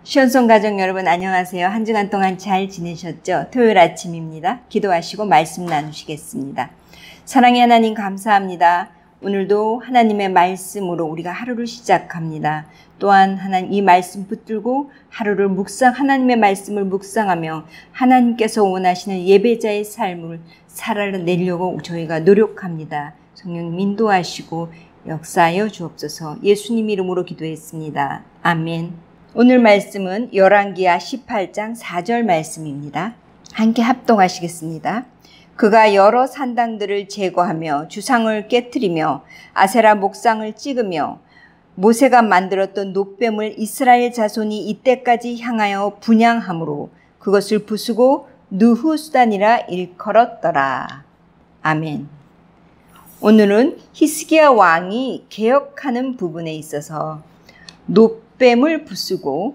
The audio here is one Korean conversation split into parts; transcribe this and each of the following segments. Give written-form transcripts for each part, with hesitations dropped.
시온송 가족 여러분 안녕하세요. 한 주간 동안 잘 지내셨죠? 토요일 아침입니다. 기도하시고 말씀 나누시겠습니다. 사랑의 하나님 감사합니다. 오늘도 하나님의 말씀으로 우리가 하루를 시작합니다. 또한 하나님 이 말씀 붙들고 하루를 하나님의 말씀을 묵상하며 하나님께서 원하시는 예배자의 삶을 살아내려고 저희가 노력합니다. 성령 인도하시고 역사하여 주옵소서. 예수님 이름으로 기도했습니다. 아멘. 오늘 말씀은 열왕기하 18장 4절 말씀입니다. 함께 합동하시겠습니다. 그가 여러 산당들을 제거하며 주상을 깨뜨리며 아세라 목상을 찍으며 모세가 만들었던 놋뱀을 이스라엘 자손이 이때까지 향하여 분향함으로 그것을 부수고 느후수단이라 일컬었더라. 아멘. 오늘은 히스기야 왕이 개혁하는 부분에 있어서 놋뱀을 부수고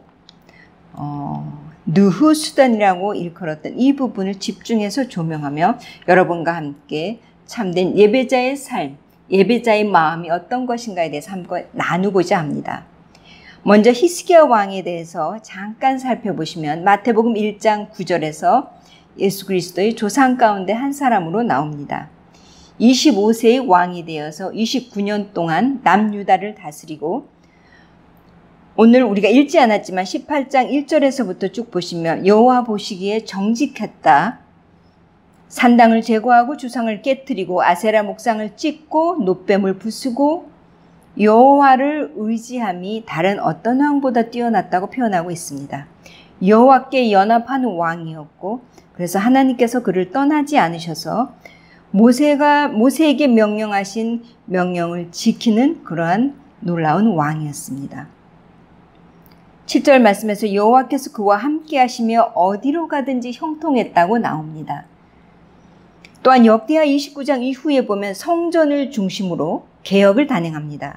느후수단이라고 일컬었던 이 부분을 집중해서 조명하며 여러분과 함께 참된 예배자의 삶, 예배자의 마음이 어떤 것인가에 대해서 한번 나누고자 합니다. 먼저 히스기야 왕에 대해서 잠깐 살펴보시면 마태복음 1장 9절에서 예수 그리스도의 조상 가운데 한 사람으로 나옵니다. 25세의 왕이 되어서 29년 동안 남유다를 다스리고 오늘 우리가 읽지 않았지만 18장 1절에서부터 쭉 보시면 여호와 보시기에 정직했다. 산당을 제거하고 주상을 깨뜨리고 아세라 목상을 찢고 놋뱀을 부수고 여호와를 의지함이 다른 어떤 왕보다 뛰어났다고 표현하고 있습니다. 여호와께 연합하는 왕이었고 그래서 하나님께서 그를 떠나지 않으셔서 모세에게 명령하신 명령을 지키는 그러한 놀라운 왕이었습니다. 7절 말씀에서 여호와께서 그와 함께 하시며 어디로 가든지 형통했다고 나옵니다. 또한 역대하 29장 이후에 보면 성전을 중심으로 개혁을 단행합니다.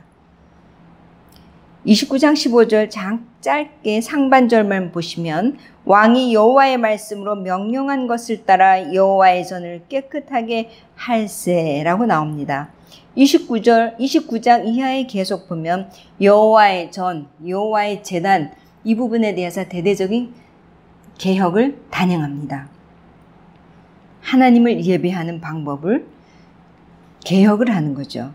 29장 15절 짧게 상반절만 보시면 왕이 여호와의 말씀으로 명령한 것을 따라 여호와의 전을 깨끗하게 할세라고 나옵니다. 29장 이하에 계속 보면 여호와의 전, 여호와의 제단 이 부분에 대해서 대대적인 개혁을 단행합니다. 하나님을 예배하는 방법을 개혁을 하는 거죠.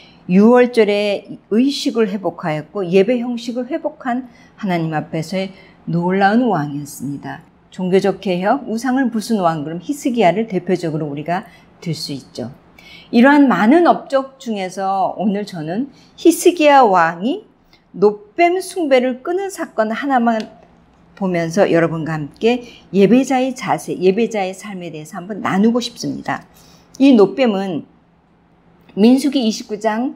6월절에 의식을 회복하였고 예배 형식을 회복한 하나님 앞에서의 놀라운 왕이었습니다. 종교적 개혁, 우상을 부순 왕, 그럼 히스기야를 대표적으로 우리가 들 수 있죠. 이러한 많은 업적 중에서 오늘 저는 히스기야 왕이 놋뱀 숭배를 끄는 사건 하나만 보면서 여러분과 함께 예배자의 자세, 예배자의 삶에 대해서 한번 나누고 싶습니다. 이 놋뱀은 민수기 29장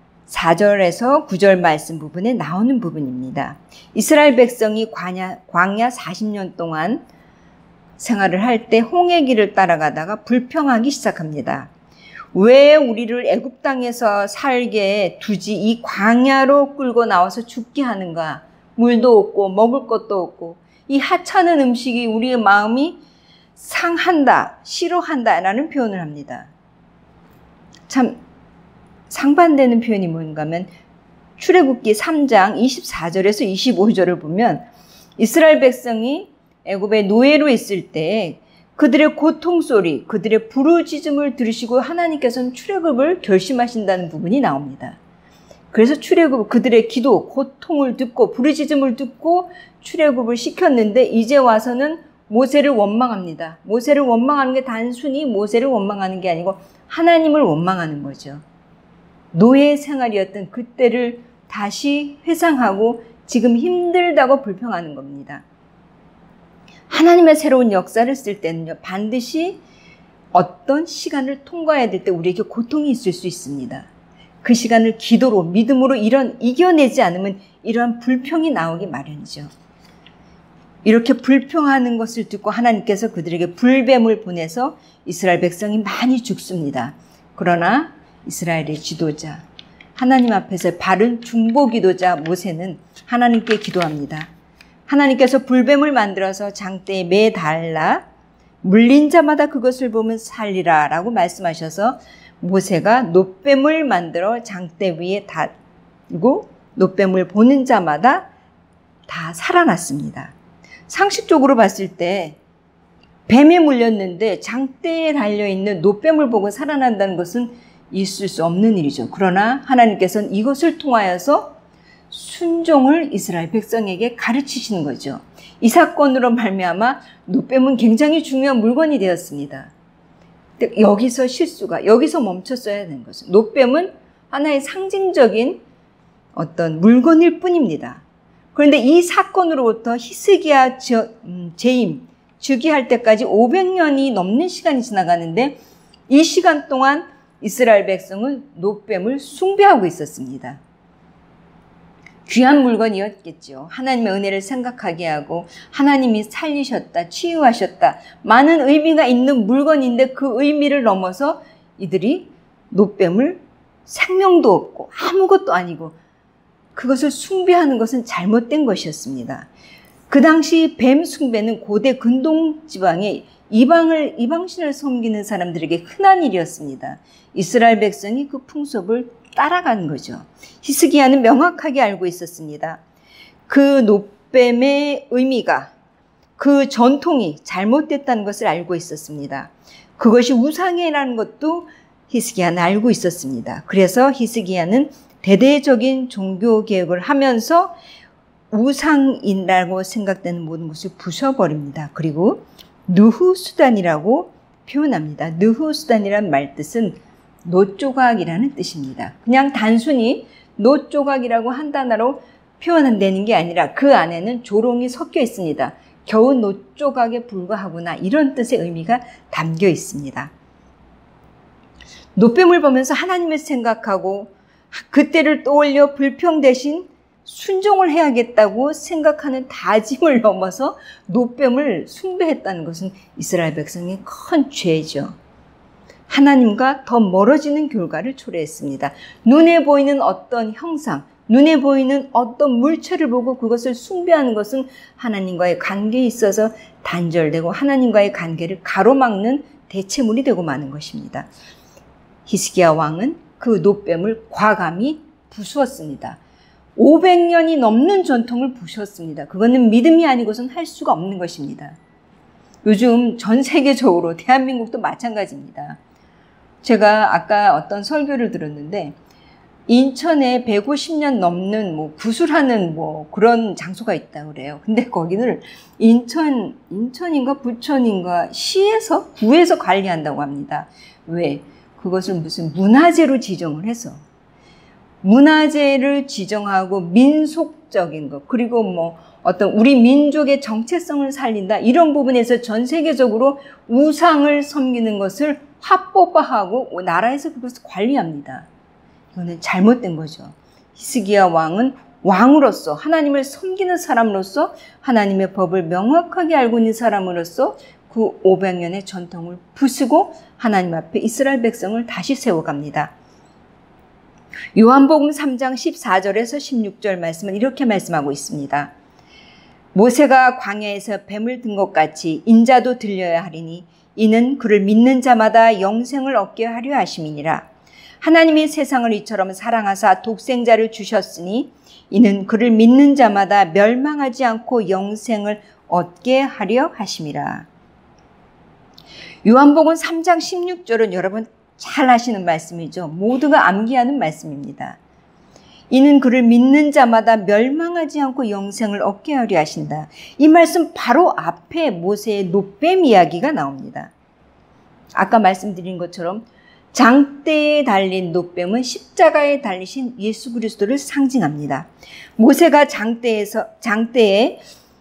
4절에서 9절 말씀 부분에 나오는 부분입니다. 이스라엘 백성이 광야 40년 동안 생활을 할 때 홍해길을 따라가다가 불평하기 시작합니다. 왜 우리를 애굽 땅에서 살게 두지 이 광야로 끌고 나와서 죽게 하는가? 물도 없고 먹을 것도 없고 이 하찮은 음식이 우리의 마음이 상한다, 싫어한다 라는 표현을 합니다. 참 상반되는 표현이 뭔가 하면 출애굽기 3장 24절에서 25절을 보면 이스라엘 백성이 애굽의 노예로 있을 때 그들의 고통 소리, 그들의 부르짖음을 들으시고 하나님께서는 출애굽을 결심하신다는 부분이 나옵니다. 그래서 그들의 기도, 고통을 듣고 부르짖음을 듣고 출애굽을 시켰는데 이제 와서는 모세를 원망합니다. 모세를 원망하는 게 단순히 모세를 원망하는 게 아니고 하나님을 원망하는 거죠. 노예 생활이었던 그때를 다시 회상하고 지금 힘들다고 불평하는 겁니다. 하나님의 새로운 역사를 쓸 때는요, 반드시 어떤 시간을 통과해야 될 때 우리에게 고통이 있을 수 있습니다. 그 시간을 기도로, 믿음으로 이겨내지 않으면 이러한 불평이 나오기 마련이죠. 이렇게 불평하는 것을 듣고 하나님께서 그들에게 불뱀을 보내서 이스라엘 백성이 많이 죽습니다. 그러나 이스라엘의 지도자, 하나님 앞에서 바른 중보기도자 모세는 하나님께 기도합니다. 하나님께서 불뱀을 만들어서 장대에 매달라 물린 자마다 그것을 보면 살리라 라고 말씀하셔서 모세가 놋뱀을 만들어 장대 위에 달고 놋뱀을 보는 자마다 다 살아났습니다. 상식적으로 봤을 때 뱀에 물렸는데 장대에 달려있는 노뱀을 보고 살아난다는 것은 있을 수 없는 일이죠. 그러나 하나님께서는 이것을 통하여서 순종을 이스라엘 백성에게 가르치시는 거죠. 이 사건으로 말미암아 노뱀은 굉장히 중요한 물건이 되었습니다. 여기서 실수가, 여기서 멈췄어야 되는 거죠. 노뱀은 하나의 상징적인 어떤 물건일 뿐입니다. 그런데 이 사건으로부터 히스기야 재임, 즉위할 때까지 500년이 넘는 시간이 지나가는데 이 시간 동안 이스라엘 백성은 노뱀을 숭배하고 있었습니다. 귀한 물건이었겠죠. 하나님의 은혜를 생각하게 하고 하나님이 살리셨다, 치유하셨다, 많은 의미가 있는 물건인데 그 의미를 넘어서 이들이 노뱀을 생명도 없고 아무것도 아니고 그것을 숭배하는 것은 잘못된 것이었습니다. 그 당시 뱀 숭배는 고대 근동 지방의 이방신을 섬기는 사람들에게 흔한 일이었습니다. 이스라엘 백성이 그 풍습을 따라간 거죠. 히스기야는 명확하게 알고 있었습니다. 그 노뱀의 의미가, 그 전통이 잘못됐다는 것을 알고 있었습니다. 그것이 우상이라는 것도 히스기야는 알고 있었습니다. 그래서 히스기야는 대대적인 종교 개혁을 하면서 우상이라고 생각되는 모든 것을 부숴버립니다. 그리고 느후수단이라고 표현합니다. 느후수단이란 말뜻은 노조각이라는 뜻입니다. 그냥 단순히 노조각이라고 한 단어로 표현되는 게 아니라 그 안에는 조롱이 섞여 있습니다. 겨우 노조각에 불과하구나, 이런 뜻의 의미가 담겨 있습니다. 노뱀을 보면서 하나님을 생각하고 그때를 떠올려 불평 대신 순종을 해야겠다고 생각하는 다짐을 넘어서 노뱀을 숭배했다는 것은 이스라엘 백성의 큰 죄죠. 하나님과 더 멀어지는 결과를 초래했습니다. 눈에 보이는 어떤 형상, 눈에 보이는 어떤 물체를 보고 그것을 숭배하는 것은 하나님과의 관계에 있어서 단절되고 하나님과의 관계를 가로막는 대체물이 되고 마는 것입니다. 히스기야 왕은 그 노뱀을 과감히 부수었습니다. 500년이 넘는 전통을 부수었습니다. 그거는 믿음이 아니고선 할 수가 없는 것입니다. 요즘 전 세계적으로 대한민국도 마찬가지입니다. 제가 아까 어떤 설교를 들었는데 인천에 150년 넘는 구술하는 그런 장소가 있다고 그래요. 근데 거기를 인천인가 부천인가 구에서 관리한다고 합니다. 왜? 그것을 무슨 문화재로 지정을 해서 문화재를 지정하고 민속적인 것, 그리고 어떤 우리 민족의 정체성을 살린다, 이런 부분에서 전 세계적으로 우상을 섬기는 것을 합법화하고 나라에서 그것을 관리합니다. 이거는 잘못된 거죠. 히스기야 왕은 왕으로서, 하나님을 섬기는 사람으로서, 하나님의 법을 명확하게 알고 있는 사람으로서 그 500년의 전통을 부수고 하나님 앞에 이스라엘 백성을 다시 세워갑니다. 요한복음 3장 14절에서 16절 말씀은 이렇게 말씀하고 있습니다. 모세가 광야에서 뱀을 든 것 같이 인자도 들려야 하리니 이는 그를 믿는 자마다 영생을 얻게 하려 하심이니라. 하나님이 세상을 이처럼 사랑하사 독생자를 주셨으니 이는 그를 믿는 자마다 멸망하지 않고 영생을 얻게 하려 하심이라. 요한복음 3장 16절은 여러분 잘 아시는 말씀이죠. 모두가 암기하는 말씀입니다. 이는 그를 믿는 자마다 멸망하지 않고 영생을 얻게 하려 하신다. 이 말씀 바로 앞에 모세의 노뱀 이야기가 나옵니다. 아까 말씀드린 것처럼 장대에 달린 노뱀은 십자가에 달리신 예수 그리스도를 상징합니다. 모세가 장대에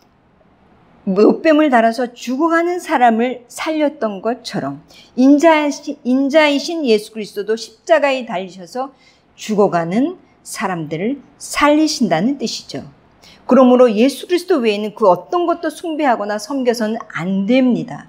노뱀을 달아서 죽어가는 사람을 살렸던 것처럼 인자이신 예수 그리스도도 십자가에 달리셔서 죽어가는 사람들을 살리신다는 뜻이죠. 그러므로 예수 그리스도 외에는 그 어떤 것도 숭배하거나 섬겨서는 안 됩니다.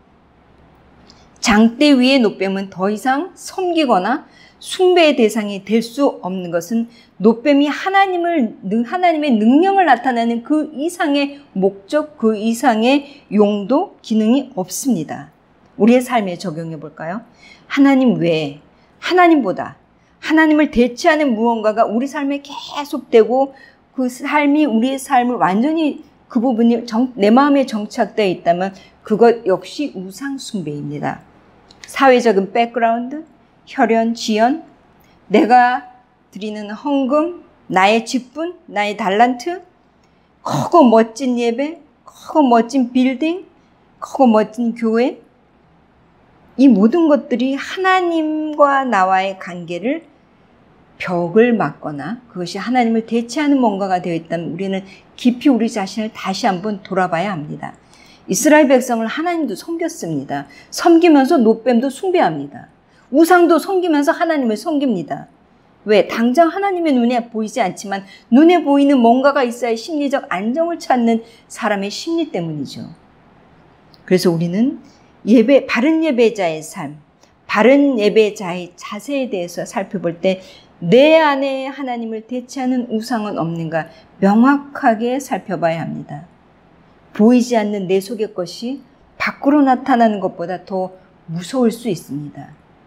장대 위의 노뱀은 더 이상 섬기거나 숭배의 대상이 될 수 없는 것은 노뱀이 하나님의 능력을 나타내는 그 이상의 목적, 그 이상의 용도, 기능이 없습니다. 우리의 삶에 적용해 볼까요? 하나님 외에, 하나님보다 하나님을 대체하는 무언가가 우리 삶에 계속되고 그 삶이 우리의 삶을 완전히 그 부분이 내 마음에 정착되어 있다면 그것 역시 우상 숭배입니다. 사회적인 백그라운드, 혈연, 지연, 내가 드리는 헌금, 나의 직분, 나의 달란트, 크고 멋진 예배, 크고 멋진 빌딩, 크고 멋진 교회, 이 모든 것들이 하나님과 나와의 관계를 벽을 막거나 그것이 하나님을 대체하는 뭔가가 되어 있다면 우리는 깊이 우리 자신을 다시 한번 돌아봐야 합니다. 이스라엘 백성을 하나님도 섬겼습니다. 섬기면서 노뱀도 숭배합니다. 우상도 섬기면서 하나님을 섬깁니다. 왜? 당장 하나님의 눈에 보이지 않지만 눈에 보이는 뭔가가 있어야 심리적 안정을 찾는 사람의 심리 때문이죠. 그래서 우리는 바른 예배자의 삶, 바른 예배자의 자세에 대해서 살펴볼 때 내 안에 하나님을 대체하는 우상은 없는가 명확하게 살펴봐야 합니다. 보이지 않는 내 속의 것이 밖으로 나타나는 것보다 더 무서울 수 있습니다.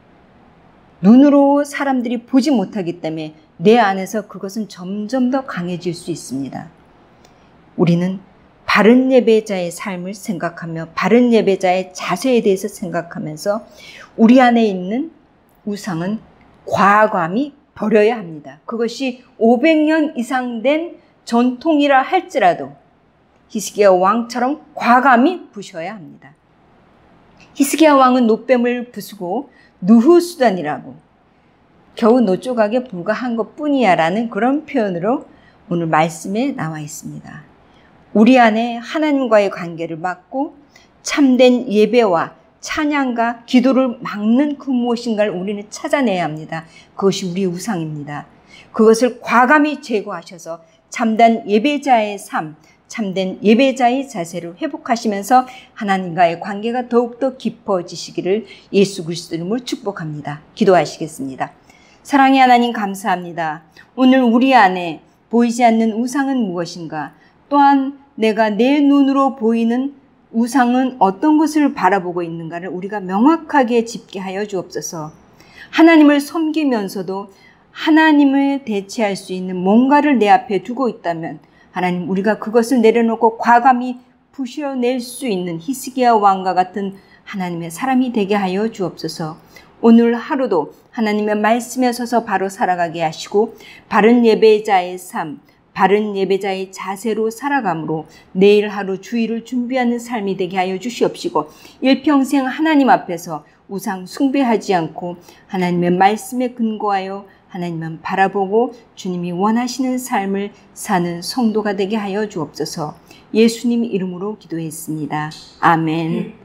눈으로 사람들이 보지 못하기 때문에 내 안에서 그것은 점점 더 강해질 수 있습니다. 우리는 바른 예배자의 삶을 생각하며 바른 예배자의 자세에 대해서 생각하면서 우리 안에 있는 우상은 과감히 버려야 합니다. 그것이 500년 이상 된 전통이라 할지라도 히스기야 왕처럼 과감히 부셔야 합니다. 히스기야 왕은 노뱀을 부수고 느후수단이라고 겨우 노조각에 불과한 것뿐이야 라는 그런 표현으로 오늘 말씀에 나와 있습니다. 우리 안에 하나님과의 관계를 막고 참된 예배와 찬양과 기도를 막는 그 무엇인가를 우리는 찾아내야 합니다. 그것이 우리의 우상입니다. 그것을 과감히 제거하셔서 참된 예배자의 삶, 참된 예배자의 자세를 회복하시면서 하나님과의 관계가 더욱더 깊어지시기를 예수 그리스도 이름으로 축복합니다. 기도하시겠습니다. 사랑의 하나님 감사합니다. 오늘 우리 안에 보이지 않는 우상은 무엇인가? 또한 내가 내 눈으로 보이는 우상은 어떤 것을 바라보고 있는가를 우리가 명확하게 집계하여 주옵소서. 하나님을 섬기면서도 하나님을 대체할 수 있는 뭔가를 내 앞에 두고 있다면 하나님 우리가 그것을 내려놓고 과감히 부셔낼 수 있는 히스기야 왕과 같은 하나님의 사람이 되게 하여 주옵소서. 오늘 하루도 하나님의 말씀에 서서 바로 살아가게 하시고 바른 예배자의 삶, 바른 예배자의 자세로 살아감으로 내일 하루 주일을 준비하는 삶이 되게 하여 주시옵시고 일평생 하나님 앞에서 우상 숭배하지 않고 하나님의 말씀에 근거하여 하나님만 바라보고 주님이 원하시는 삶을 사는 성도가 되게 하여 주옵소서. 예수님 이름으로 기도했습니다. 아멘.